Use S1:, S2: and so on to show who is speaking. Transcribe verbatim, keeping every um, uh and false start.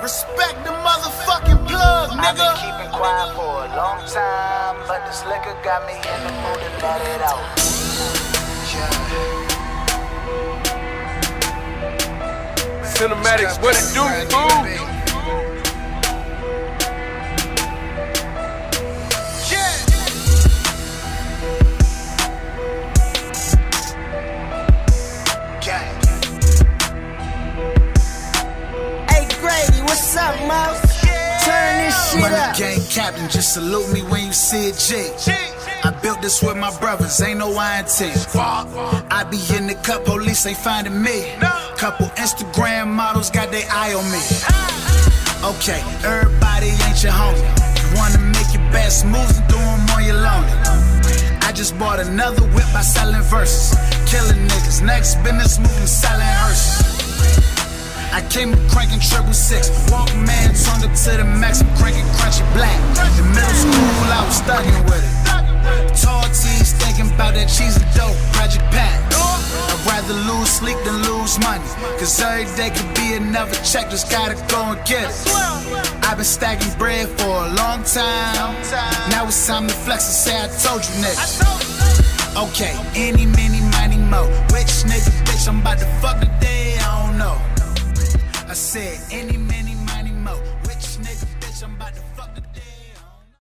S1: Respect the motherfucking plug, nigga.
S2: I've been keeping quiet for a long time, but this liquor got me in the mood to let it out.
S3: Cinematics, what it do, fool?
S1: What's up, Mouse? Turn this shit
S4: Money
S1: up.
S4: gang captain, just salute me when you see a G. I built this with my brothers, ain't no I N T. I be in the cut, police ain't finding me. Couple Instagram models got their eye on me. Okay, everybody ain't your homie. You wanna make your best moves and do them on your lonely. I just bought another whip by selling verses. Killing niggas, next business moving, selling hearses. I came up cranking triple six. Walkman turned up to the max. I'm cranking crunchy black. In middle school, I was thugging with it. Tall tees thinking about that cheese and dope. Project Pat. I'd rather lose sleep than lose money. Cause every day could be another check. Just gotta go and get it. I've been stacking bread for a long time. Now it's time to flex and say I told you niggas. Okay, any, many, miny, mo. Which nigga bitch I'm about to fuck today? I don't know. I said any